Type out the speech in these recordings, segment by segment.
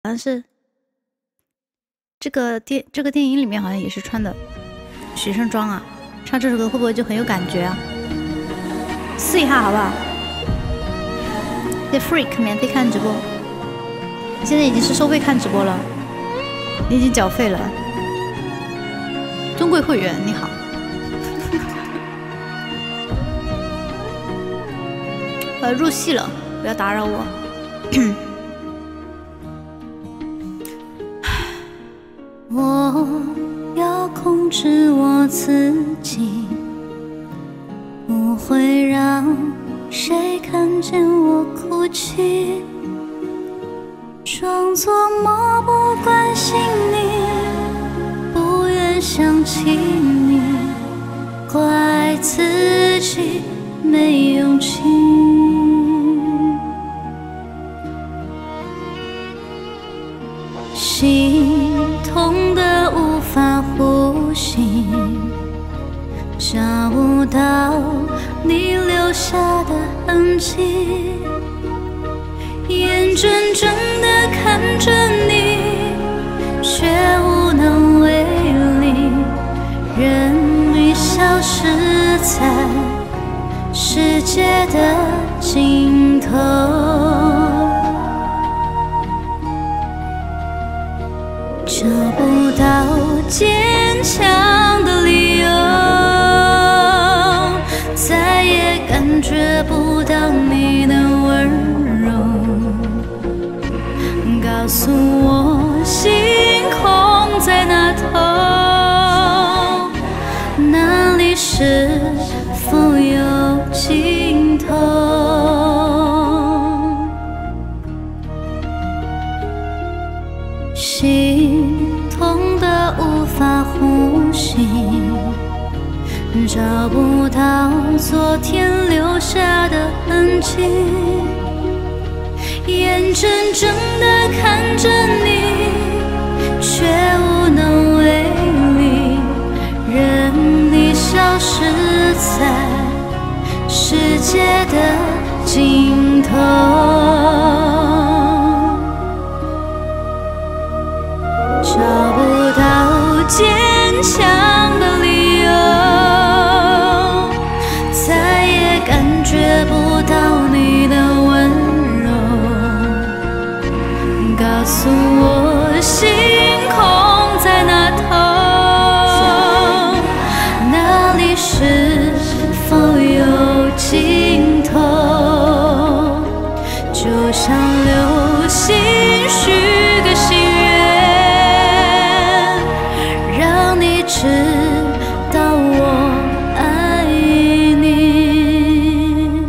好像是这个电影里面好像也是穿的学生装啊，唱这首歌会不会就很有感觉啊？试一下好不好？这 Freak 免费看直播，你现在已经是收费看直播了，你已经缴费了。尊贵会员你好。入戏了，不要打扰我。 我要控制我自己，不会让谁看见我哭泣，装作漠不关心你，不愿想起你，怪自己没勇气。心痛得无法呼吸，找不到你留下的痕迹，眼睁睁地看着你，却无能为力，任你消失在世界的尽头。找不到坚强的理由，再也感觉不到你的温柔。告诉我星空在那头，那里是否有尽头？心痛得无法呼吸，找不到昨天留下的痕迹，眼睁睁地看着你，却无能为力，任你消失在世界的尽头。找不到坚强的理由，再也感觉不到你的温柔。告诉我星空在那头，那里是否有尽头？就像流星许个心愿，知道我爱你。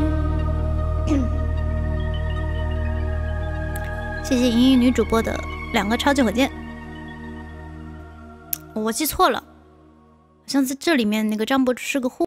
谢谢莹莹女主播的2个超级火箭。我记错了，好像在这里面那个张柏芝是个护